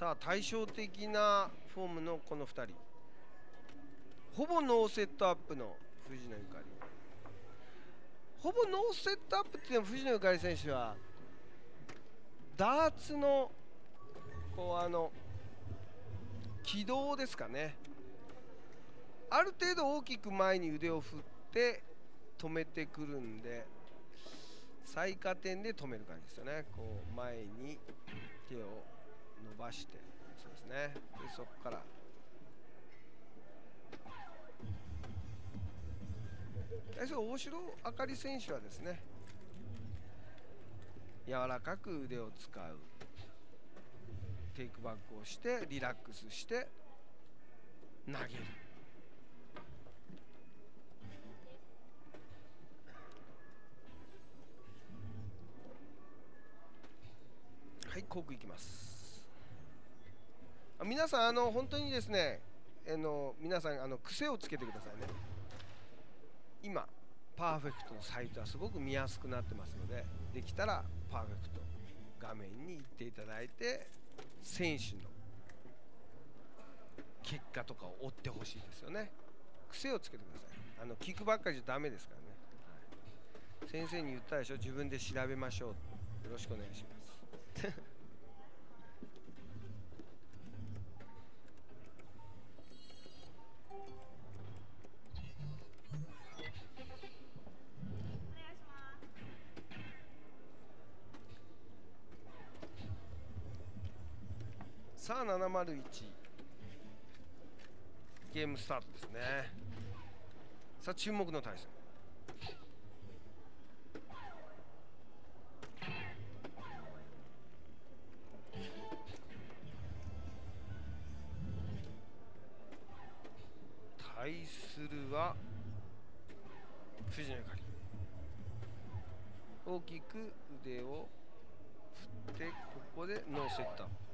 さあ対照的なフォームのこの2人、ほぼノーセットアップの藤野ゆかり。ほぼノーセットアップっていうのは藤野ゆかり選手はダーツのこう軌道ですかね、ある程度大きく前に腕を振って止めてくるんで、最下点で止める感じですよね。こう前に手を伸ばして、そうですね。でそこから大城あかり選手はですね、柔らかく腕を使う、テイクバックをしてリラックスして投げる。はい、コークいきます。皆さん本当にですね、皆さん癖をつけてくださいね。今パーフェクトのサイトはすごく見やすくなってますので、できたらパーフェクト画面に行っていただいて、選手の結果とかを追ってほしいですよね。癖をつけてください。聞くばっかりじゃダメですからね、はい、先生に言ったでしょ、自分で調べましょう。よろしくお願いしますさあ701ゲームスタートですね。さあ注目の対戦、対するは藤野ゆかり。大きく腕を振ってここでノーセットアップ。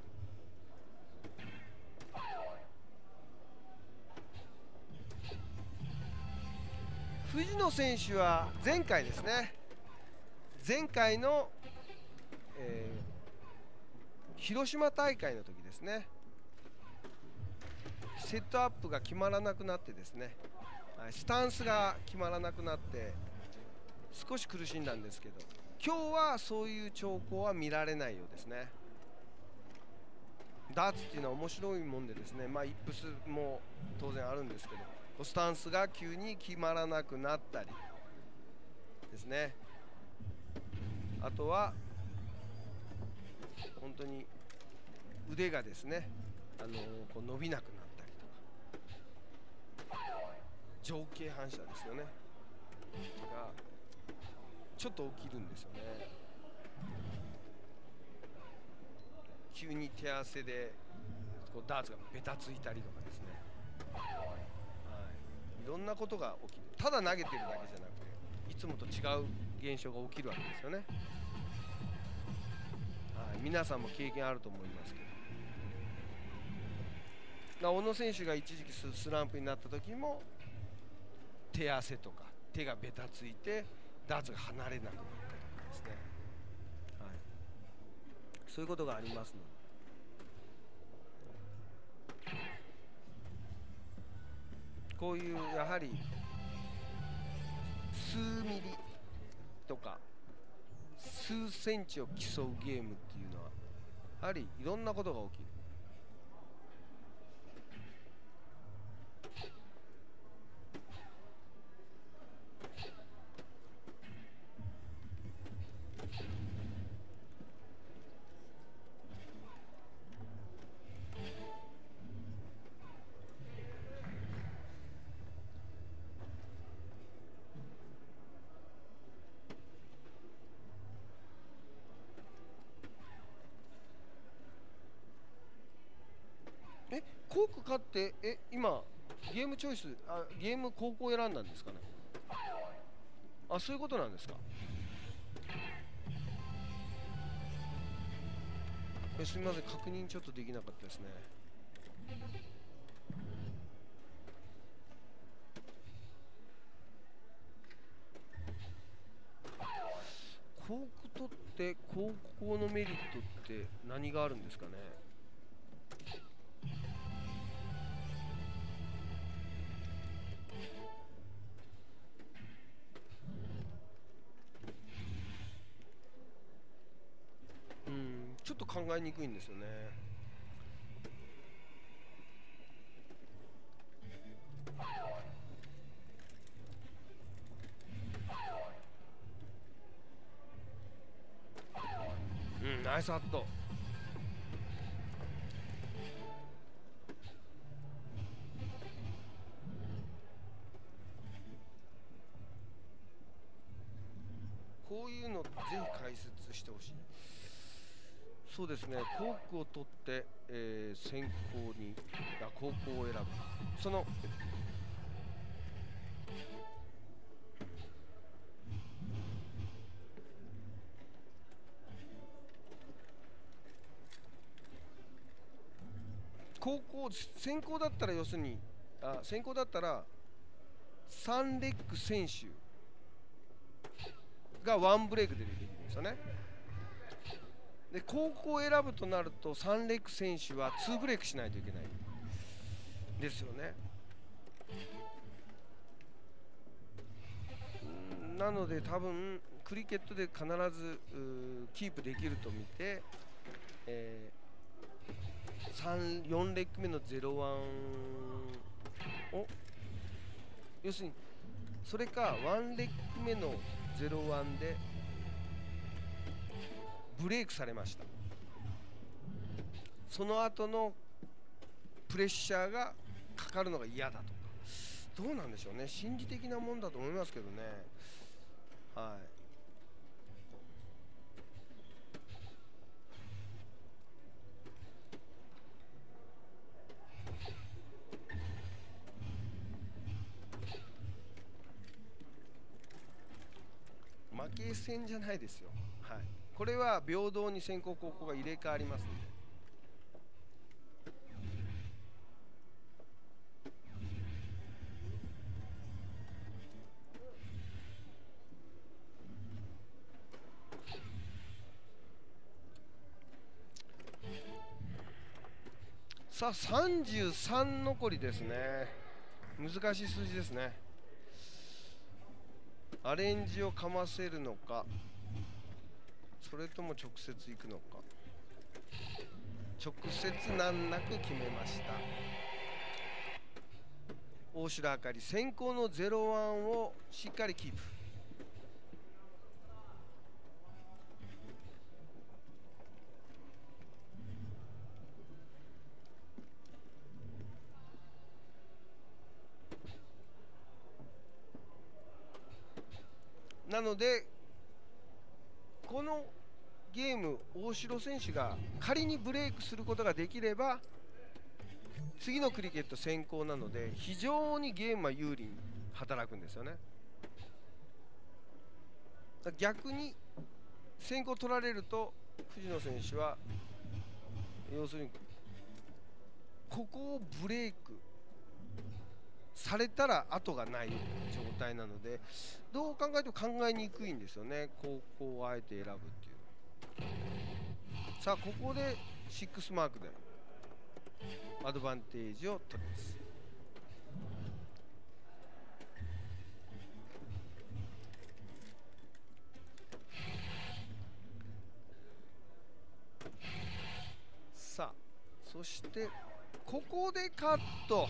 藤野選手は前回ですね、前回の、広島大会の時ですね、セットアップが決まらなくなってですね、スタンスが決まらなくなって少し苦しんだんですけど、今日はそういう兆候は見られないようですね。ダーツっていうのは面白いもんでですね、イップスも当然あるんですけど、スタンスが急に決まらなくなったりですね、あとは本当に腕がですね、こう伸びなくなったりとか、上径反射ですよねがちょっと起きるんですよね。急に手汗でこうダーツがベタついたりとかですね、いろんなことが起きる。ただ投げてるだけじゃなくて、いつもと違う現象が起きるわけですよね。皆さんも経験あると思いますけど、小野選手が一時期スランプになった時も手汗とか手がベタついてダーツが離れなくなったりとかですね、そういうことがありますので、こういうやはり数ミリとか数センチを競うゲームっていうのはやはりいろんなことが起きる。コーク勝って今ゲームチョイスゲーム高校選んだんですかね。そういうことなんですか。すみません、確認ちょっとできなかったですね。高校取って高校のメリットって何があるんですかね。 考えにくいんですよね。うん、ナイスハット。こういうのぜひ解説してほしい。そうですね、コークを取って、先行に高校を選ぶ。その高校先行だったら、要するに先行だったら3レッグ選手が1ブレイクでできるんですよね。で高校を選ぶとなると3レッグ選手は2ブレイクしないといけないですよね。なので多分クリケットで必ずキープできると見て、4レッグ目の0-1を、要するにそれか1レッグ目の0-1でブレイクされました。その後のプレッシャーがかかるのが嫌だとか、どうなんでしょうね、心理的なもんだと思いますけどね。はい、負け戦じゃないですよ。はい、これは平等に先攻後攻が入れ替わりますので。さあ33残りですね。難しい数字ですね。アレンジをかませるのか、それとも直接いくのか。直接難なく決めました。大城あかり、先行の0-1をしっかりキープ。なのでこのゲーム、大城選手が仮にブレイクすることができれば次のクリケット先行なので非常にゲームは有利に働くんですよね。逆に先行取られると藤野選手は要するにここをブレイクされたら後がない状態なので、どう考えても考えにくいんですよね、高校をあえて選ぶっていう。さあここで6マークでアドバンテージを取ります。さあそしてここでカット。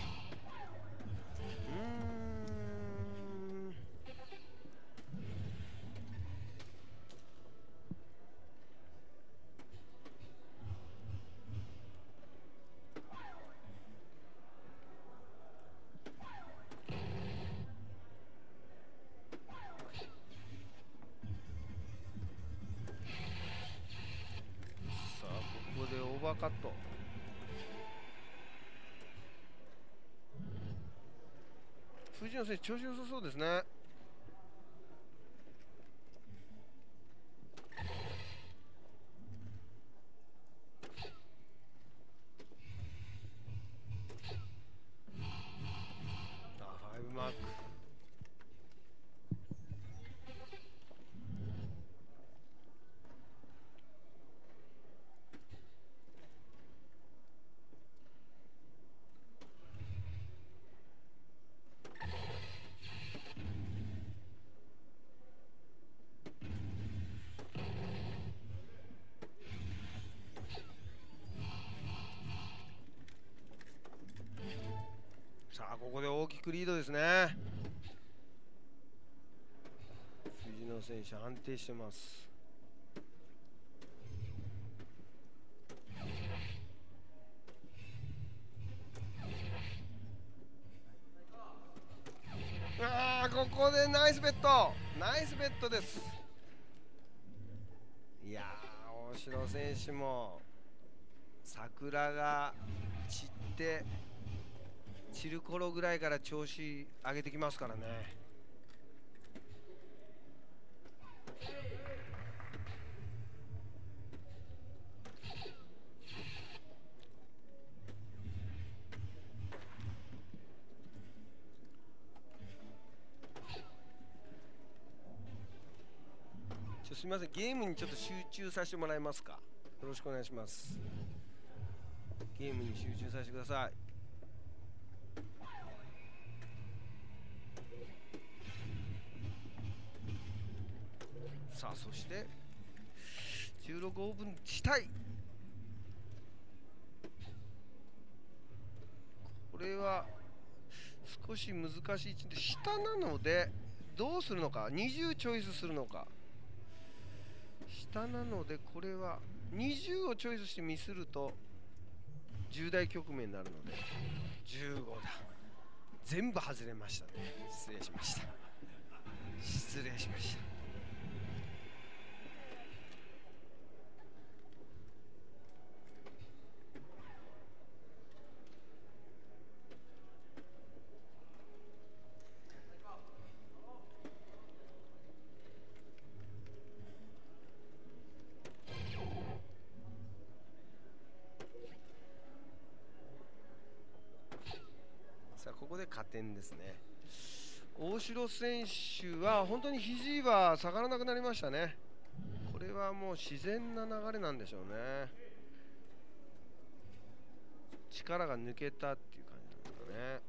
さあここでオーバーカット。藤野選手調子良さそうですね。5マーク。 きくリードですね。藤野選手安定してます。ここでナイスベッド、ナイスベッドです。いやー、大城選手も桜が散って散る頃ぐらいから調子上げてきますからね。すみません、ゲームにちょっと集中させてもらえますか。よろしくお願いします。ゲームに集中させてください。さあ、そして16オープンしたい。これは少し難しい位置で下なのでどうするのか、20チョイスするのか。下なのでこれは20をチョイスしてミスると重大局面になるので15だ。全部外れましたね。失礼しました。失礼しました。ここで加点ですね。大城選手は本当に肘は下がらなくなりましたね。これはもう自然な流れなんでしょうね。力が抜けたっていう感じなんですかね。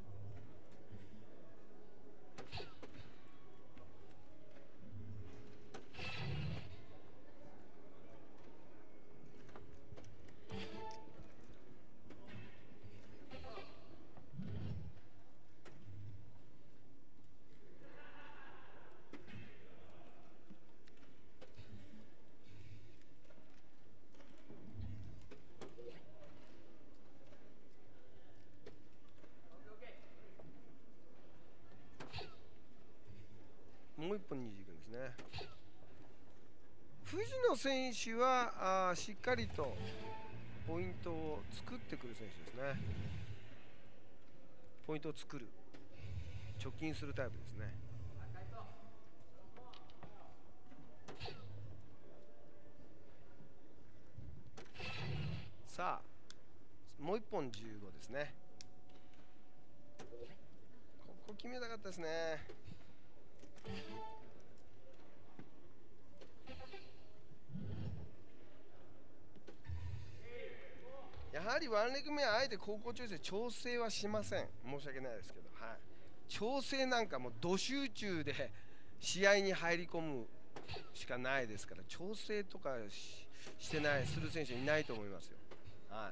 もう一本にいくんですね。藤野選手はしっかりとポイントを作ってくる選手ですね。ポイントを作る、貯金するタイプですね。さあ、もう一本15ですね。ここ決めたかったですね。やはりワンレグ目はあえて高校調整調整はしません。申し訳ないですけど、はい、調整なんかもうど集中で試合に入り込むしかないですから、調整とかしてないする選手いないと思いますよ。はい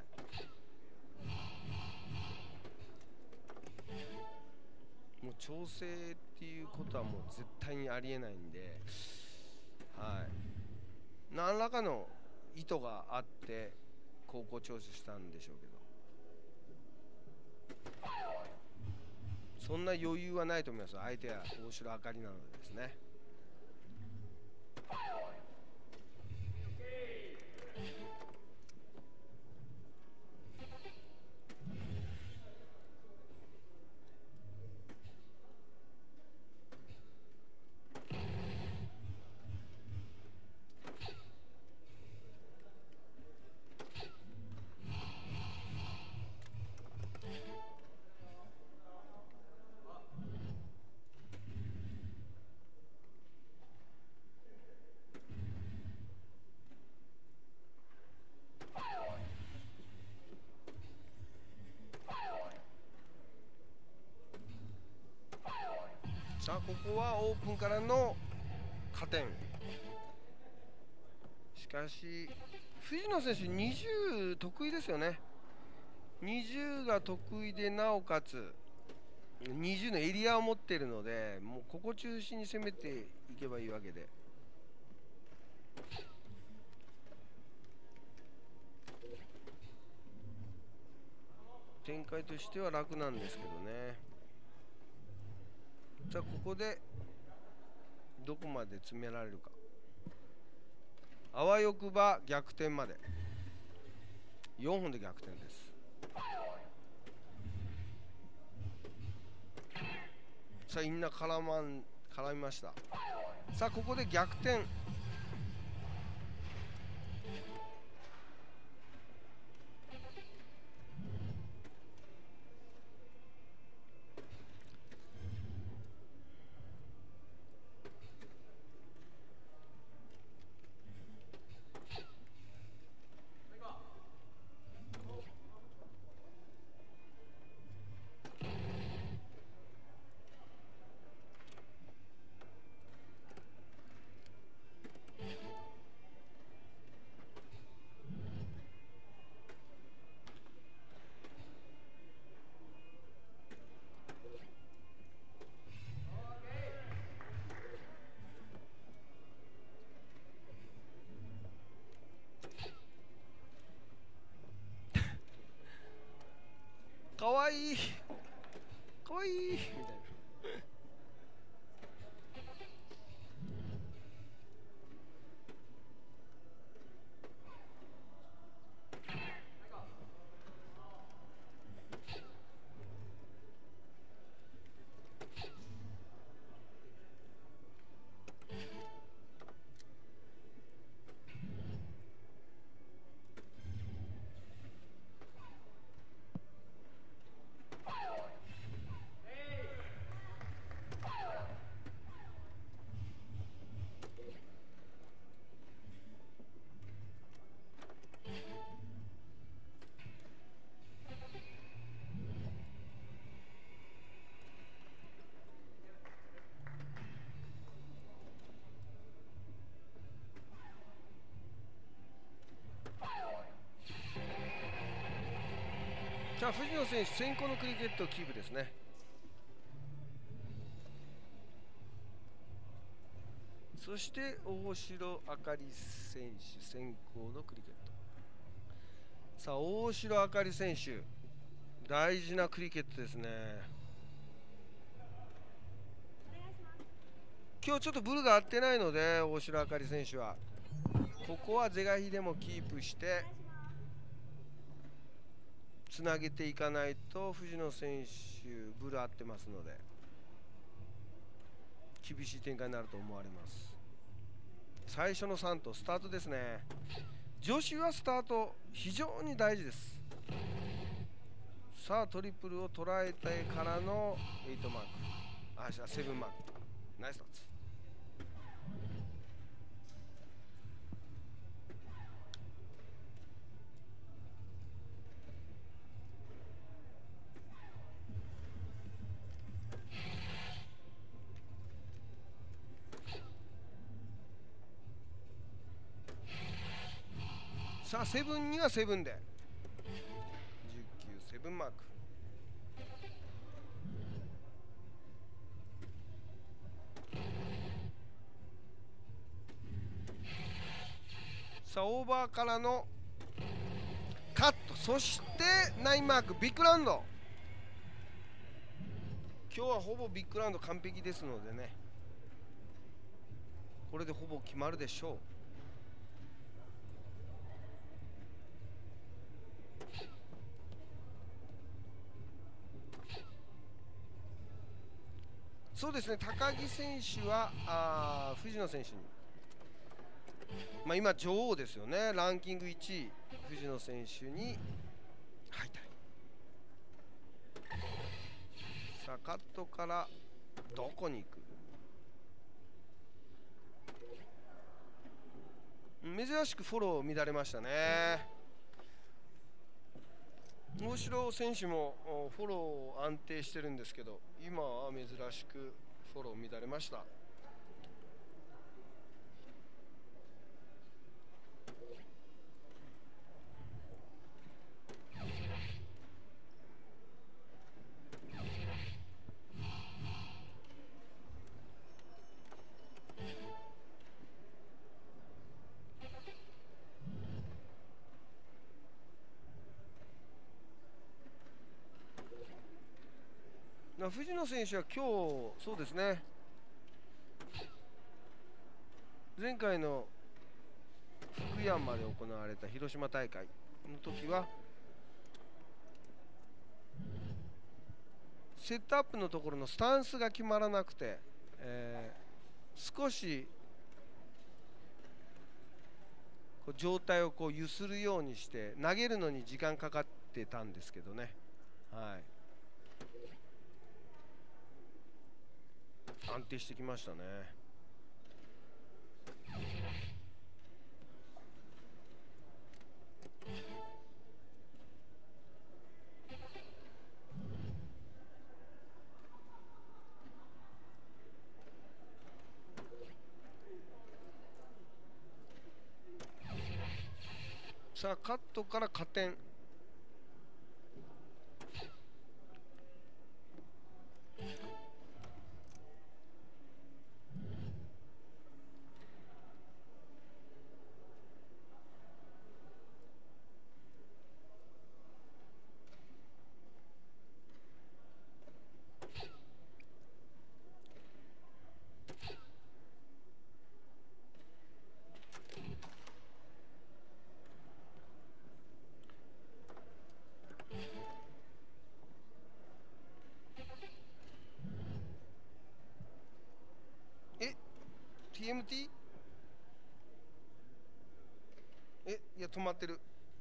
、もう調整っていうことはもう絶対にありえないんで、はい、何らかの意図があって高校調整したんでしょうけど、そんな余裕はないと思います。相手は大城あかりなのでですね。さあ、ここはオープンからの加点。しかし藤野選手20得意ですよね。20が得意でなおかつ 20のエリアを持っているので、もうここ中心に攻めていけばいいわけで。展開としては楽なんですけどね。じゃあここでどこまで詰められるか。あわよくば逆転まで。4本で逆転です。さあみんな絡みました。さあここで逆転。かわいいかわいいみたいな。じゃあ藤野選手先行のクリケットをキープですね。そして大城あかり選手先行のクリケット。さあ大城あかり選手大事なクリケットですね。今日ちょっとブルが合ってないので大城あかり選手はここは是が非でもキープしてつなげていかないと藤野選手ブル合ってますので厳しい展開になると思われます。最初の3投スタートですね。女子はスタート非常に大事です。さあトリプルを捉えてからの8マーク、7マーク、ナイスタッチ。さあ7には7で19、7マーク。さあオーバーからのカット、そして9マークビッグラウンド。今日はほぼビッグラウンド完璧ですのでね、これでほぼ決まるでしょう。そうですね、高木選手は藤野選手に、今女王ですよね、ランキング1位藤野選手に敗退。さあカットからどこに行く。珍しくフォロー乱れましたね。大城選手もフォロー安定してるんですけど、今は珍しくフォロー乱れました。 藤野選手は今日、そうですね、前回の福山で行われた広島大会の時は、セットアップのところのスタンスが決まらなくて、少しこう状態をこう揺するようにして投げるのに時間かかってたんですけどね、はい、安定してきましたね。さあカットから加点。TMT？ いや止まってる。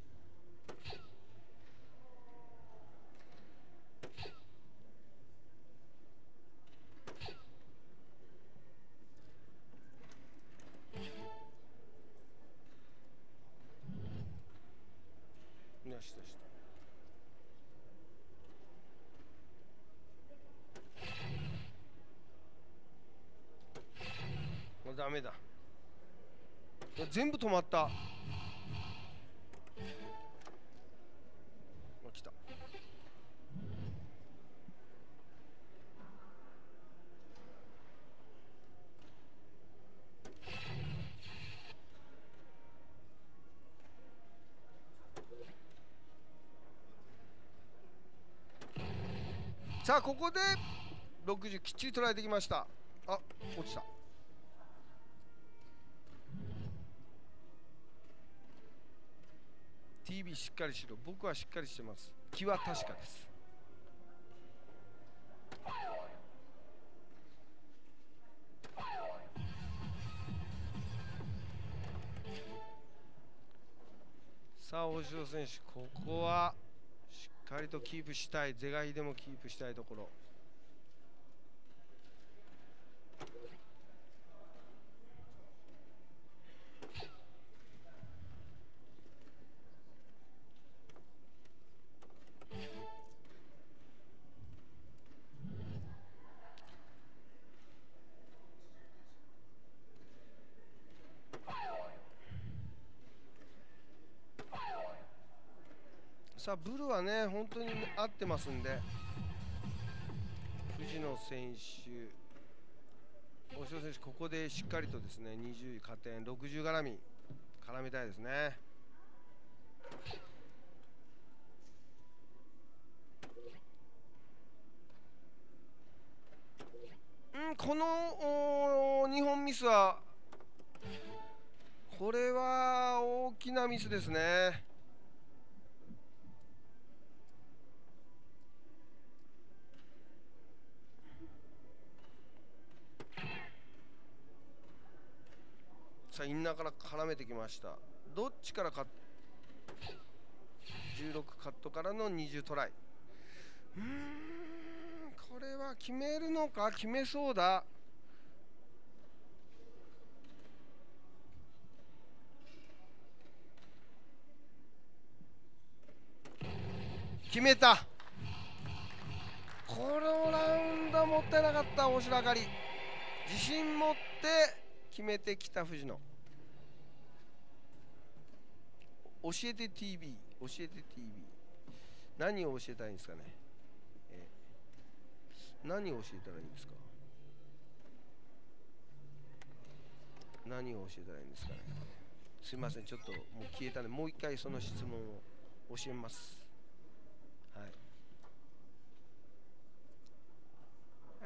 よしよし。もうダメだ。全部止まった。来た。さあここで60きっちり捉えてきました。あ、落ちた。TV しっかりしろ。僕はしっかりしてます。気は確かです。さあ大城選手、ここはしっかりとキープしたい。是が非でもキープしたいところ。さあブルはね本当に合ってますんで、藤野選手、大城選手、ここでしっかりとですね20位加点、60絡み絡みたいですね。この2本ミスは、これは大きなミスですね。さあインナーから絡めてきました。どっちから16カットからの20トライ。これは決めるのか、決めそうだ。決めた。このラウンドもったいなかった。大城あかり、自信持って決めてきた藤野。教えて TV、 教えて TV、 何を教えたらいいんですかね。何を教えたらいいんですか。何を教えたらいいんですかね。すいません、ちょっともう消えたんで、もう一回その質問を教えます。はい。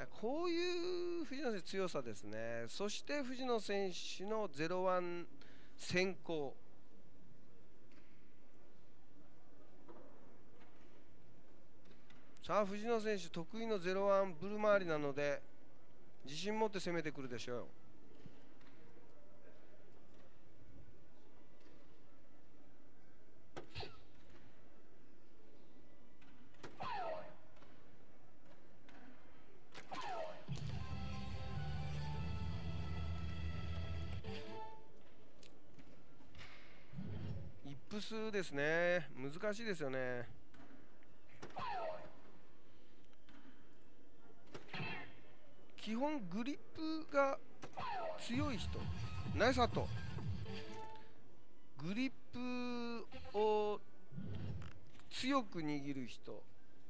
こういう藤野選手強さですね。そして藤野選手の0-1先行。さあ藤野選手得意の0-1ブル回りなので自信持って攻めてくるでしょうよ。イップスですね。難しいですよね。基本グリップが強い人、ナイスハット。グリップを強く握る人、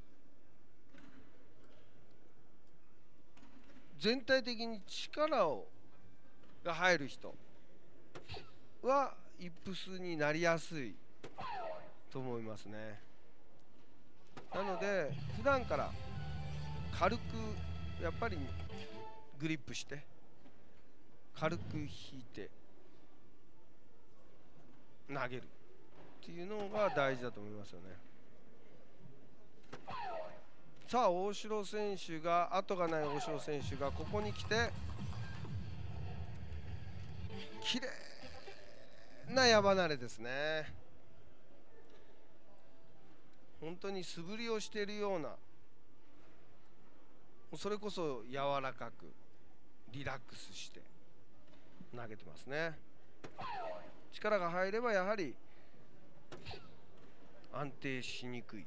全体的に力が入る人はイップスになりやすいと思いますね。なので普段から軽くやっぱりグリップして軽く引いて投げるっていうのが大事だと思いますよね。さあ大城選手が後がない大城選手がここに来て綺麗な矢離れですね。本当に素振りをしているような、それこそ柔らかくリラックスして投げてますね。力が入ればやはり安定しにくい。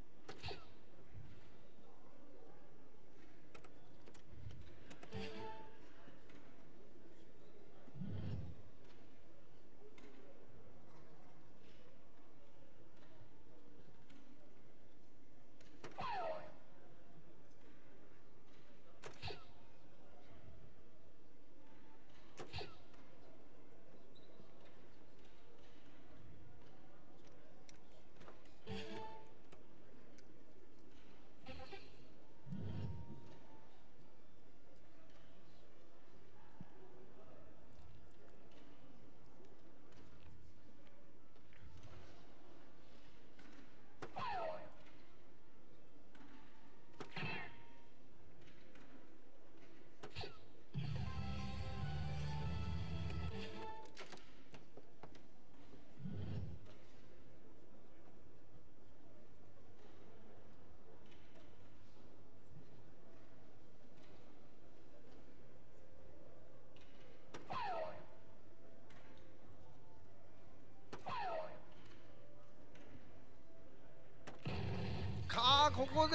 ここで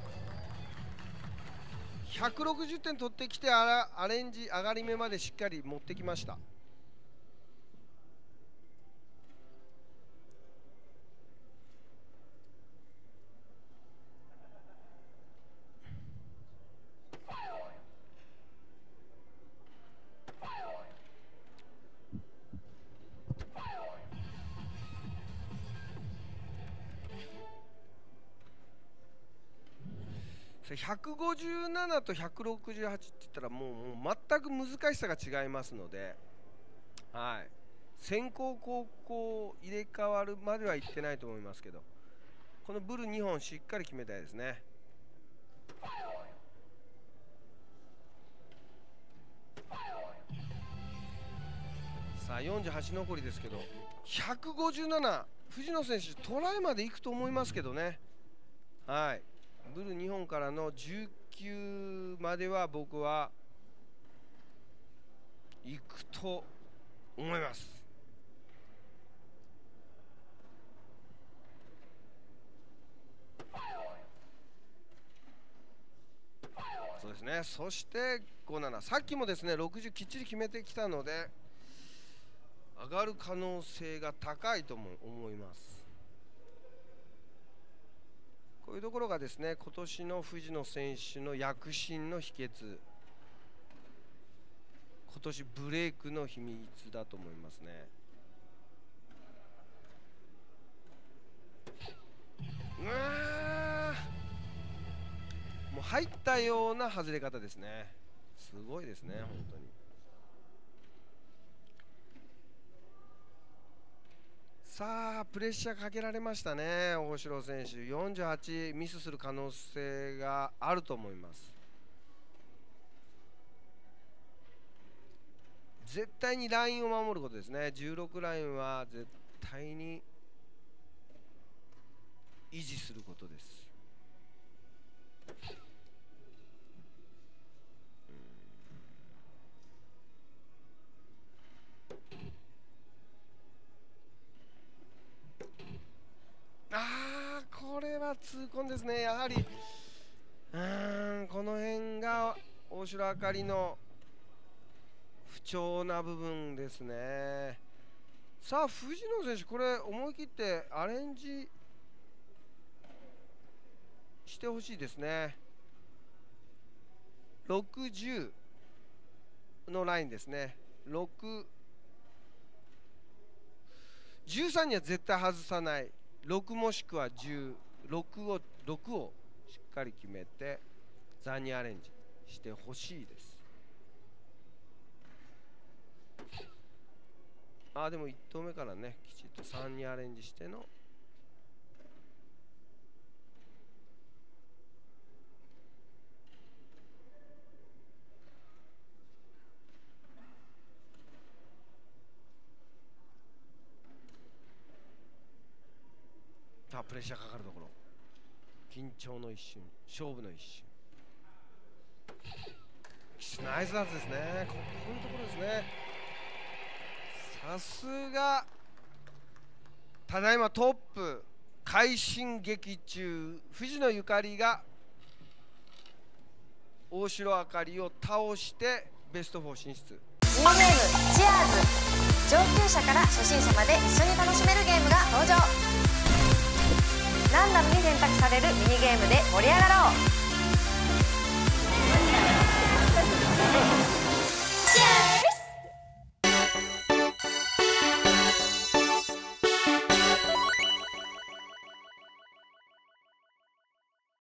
160点取ってきてアレンジ上がり目までしっかり持ってきました。157と168って言ったらもう全く難しさが違いますので、はい、先攻後攻入れ替わるまではいってないと思いますけど、このブル2本しっかり決めたいですね。さあ48残りですけど、157藤野選手トライまでいくと思いますけどね。はい、ブル2本からの19までは僕は行くと思います。そうですね。そして57、さっきもですね60きっちり決めてきたので上がる可能性が高いとも思います。こういうところがですね今年の藤野選手の躍進の秘訣、今年ブレイクの秘密だと思いますね。 もう入ったような外れ方ですね。すごいですね、本当に。さあプレッシャーかけられましたね、大城選手。48ミスする可能性があると思います。絶対にラインを守ることですね。16ラインは絶対に維持することです。これは痛恨ですね。やはりこの辺が大城あかりの不調な部分ですね。さあ藤野選手、これ思い切ってアレンジしてほしいですね。60のラインですね。13には絶対外さない。6もしくは10、6をしっかり決めてザにアレンジしてほしいです。でも1投目からね、きちっと3にアレンジしてのプレッシャーかかるところ、緊張の一瞬、勝負の一瞬、ナイスダンスですね。こういうところですね。さすがただいまトップ快進撃中、藤野ゆかりが大城あかりを倒してベスト4進出。 ニューゲームチアーズ、上級者から初心者まで一緒に楽しめるゲームが登場。ランダムに選択されるミニゲームで盛り上がろう。